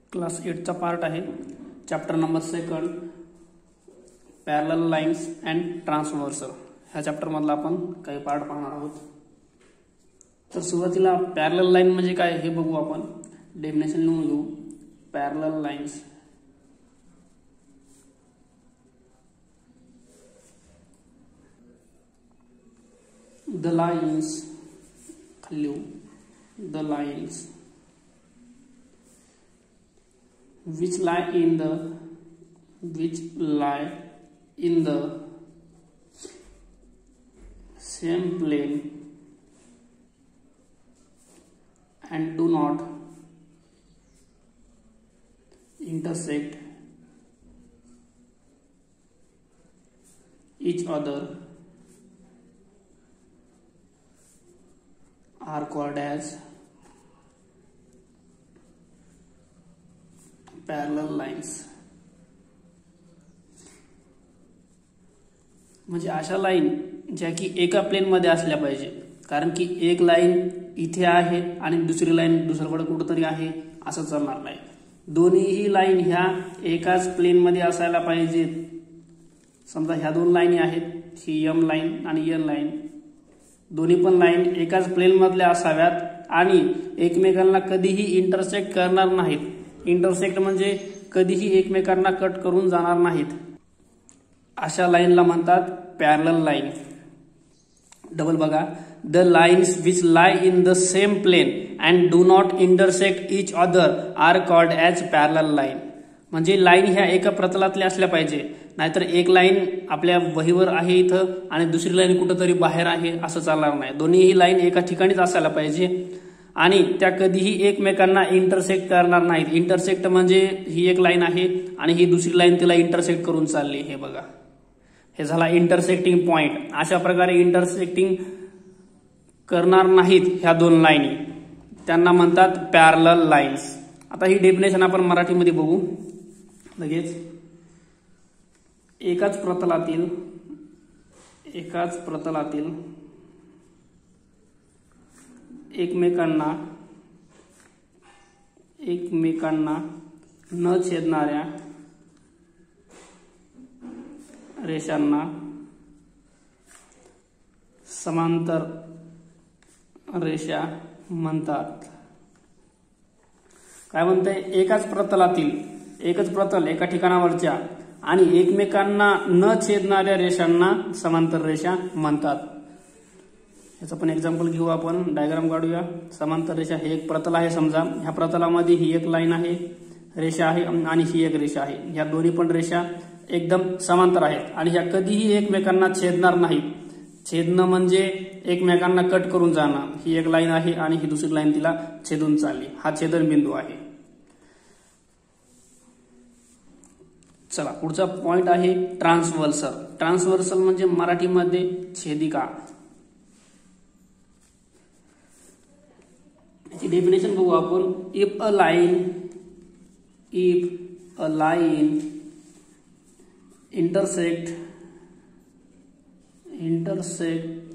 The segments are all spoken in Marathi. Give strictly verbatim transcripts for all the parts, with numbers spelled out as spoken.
क्लास एटचा पार्ट आहे, chapter number second, parallel lines and transversal. ह्या चॅप्टरमधला आपण काही पार्ट पाहणार आहोत. तर सुरुवातीला पॅरलल लाईन म्हणजे काय हे बघू आपण. डेफिनेशन लिहून घेऊ. पॅरलल लाईन्स the lines लिहू the lines which lie in the which lie in the same plane and do not intersect each other are called as parallel lines. म्हणजे अशा लाईन ज्या की एका प्लेन मध्ये असल्या पाहिजे, कारण की एक लाईन इथे आहे आणि दुसरी लाईन दुसरीकडे कुठेतरी आहे असं चालणार नाही. दोन्हीही लाईन ह्या एकाच प्लेन मध्ये असायला पाहिजेत. समजा ह्या दोन लाईनी आहेत, ही एम लाईन आणि एन लाईन, दोन्ही पण लाईन एकाच प्लेन मधल्या असाव्यात आणि एकमेकांना कधीही इंटरसेक्ट करणार नाहीत. इंटरसेक्ट म्हणजे कधीही एकमेकांना कट करून जाणार नाहीत. अशा लाईनला म्हणतात पॅरलल लाईन. डबल बघा, the lines which lie in the same plane and do not intersect each other are called as parallel line. म्हणजे लाईन ह्या एका प्रतलातल्या असल्या पाहिजे, नाहीतर एक लाईन आपल्या वहीवर आहे इथं आणि दुसरी लाईन कुठंतरी बाहेर आहे असं चालणार नाही. दोन्हीही लाईन एका ठिकाणीच असायला पाहिजे आणि त्या कधीही एकमेकांना इंटरसेक्ट करणार नाहीत. इंटरसेक्ट म्हणजे ही एक लाईन आहे आणि ही दुसरी लाईन तिला इंटरसेक्ट करून चालली. हे बघा, हे झाला इंटरसेक्टिंग पॉइंट. अशा प्रकारे इंटरसेक्टिंग करणार नाहीत ह्या दोन लाईनी, त्यांना म्हणतात पॅरलल लाईन्स. आता ही डेफिनेशन आपण मराठीमध्ये बघू लगेच. एकाच प्रतलातील एकाच प्रतलातील एकमेकांना एकमेकांना न छेदणाऱ्या रेषांना समांतर रेषा म्हणतात. काय म्हणते, एकाच प्रतलातील, एकच प्रतल एका ठिकाणावरच्या आणि एकमेकांना न छेदणाऱ्या रेषांना समांतर रेषा म्हणतात. याचं पण एक्झाम्पल घेऊ आपण. डायग्राम काढूया. समांतर रेषा हे एक प्रतल आहे. समजा ह्या प्रतलामध्ये ही एक लाईन आहे, रेषा आहे आणि ही एक रेषा आहे. ह्या दोन्ही पण रेषा एकदम समांतर आहेत आणि ह्या कधीही एकमेकांना छेदणार नाहीत. छेदणं म्हणजे एकमेकांना कट करून जाणं. ही एक लाईन आहे आणि ही दुसरी लाईन तिला छेदून चालली. हा छेदनबिंदू आहे. चला, पुढचा पॉइंट आहे ट्रान्सव्हर्सल. ट्रान्सव्हर्सल म्हणजे मराठीमध्ये छेदिका. याची डेफिनेशन बघू आपण. If a line if a line intersect intersect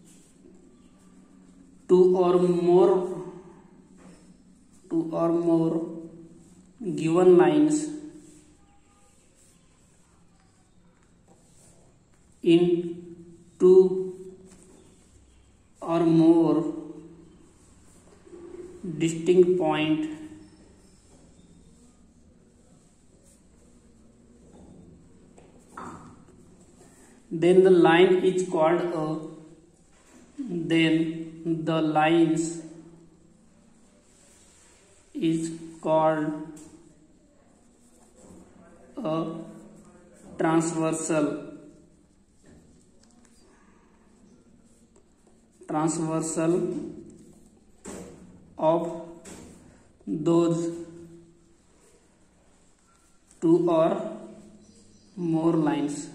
two or more two or more given lines in two or more distinct point then the line is called a then the lines is called a transversal transversal of those two or more lines.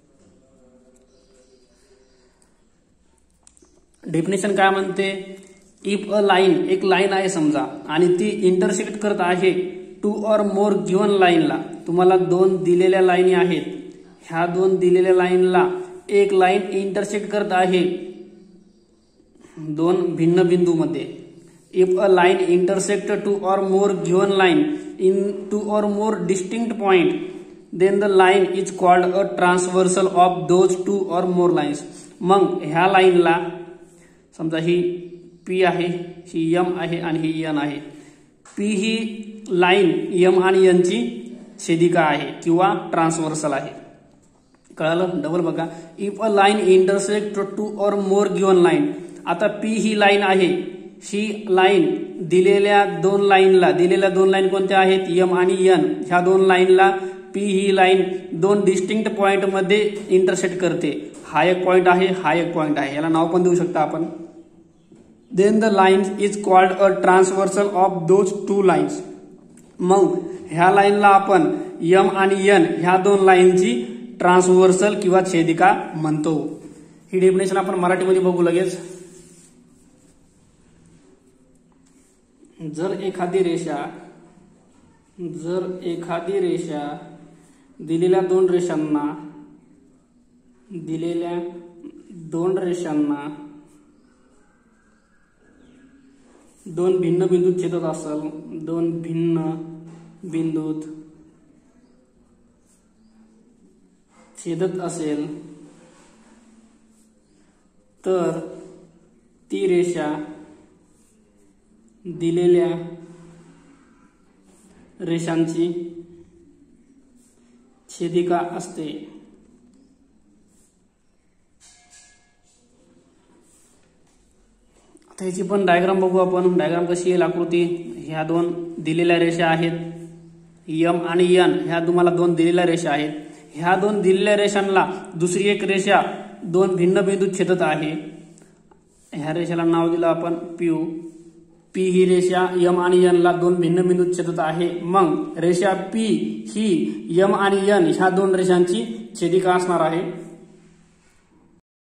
Definition काय म्हणते, इफ अ लाईन, एक लाईन आहे समजा आणि ती इंटरसेक्ट करत आहे टू ऑर मोर गिवन लाईनला. तुम्हाला दोन दिलेल्या लाईनी आहेत, ह्या दोन दिलेल्या लाईनला एक लाईन इंटरसेक्ट करत आहे दोन भिन्न बिंदूमध्ये, if a line intersect two or more given line in two or more distinct point then the line is called a transversal of those two or more lines. मग ह्या लाईनला समजा ही पी आहे, ही एम आहे आणि ही एन आहे. पी ही लाईन एम आणि एन ची छेदिका आहे किंवा ट्रान्सव्हर्सल आहे. कळालं? डबल बघा. If a line intersect two or more given line. आता पी ही लाईन आहे, ही लाईन दिलेल्या दोन लाईनला, दिलेल्या दोन लाईन कोणत्या आहेत? एम आणि एन. ह्या दोन लाईनला पी ही लाईन दोन डिस्टिंक्ट पॉइंट मध्ये इंटरसेक्ट करते. हा एक पॉइंट आहे, हा एक पॉइंट आहे. याला नाव पण देऊ शकता आपण. Then the line is called a transversal of those two lines. मग ह्या लाईनला आपण एम आणि एन ह्या दोन लाईनची ट्रान्सव्हर्सल किंवा छेदिका म्हणतो. ही डेफिनेशन आपण मराठीमध्ये बघू लगेच. जर एखादी रेषा जर एखादी रेषा दिलेल्या दोन रेषांना दिलेल्या दोन रेषांना दोन भिन्न बिंदूत छेदत असेल, दोन भिन्न बिंदूत छेदत असेल तर ती रेषा दिलेल्या रेषांची छेदिका असते. त्याची पण डायग्राम बघू आपण. डायग्राम कशी आहे? आकृती. ह्या दोन दिलेल्या रेषा आहेत, एम आणि एन. ह्या तुम्हाला दोन दिलेल्या रेषा आहेत. ह्या दोन दिलेल्या रेषांना दुसरी एक रेषा दोन भिन्न बिंदूत छेदत आहे. ह्या रेषेला नाव दिलं आपण पी. पी ही रेषा एम आणि एन ला दोन भिन्न बिंदूत छेदत आहे. मग रेषा पी ही एम आणि एन ह्या दोन रेषांची छेदिका असणार आहे.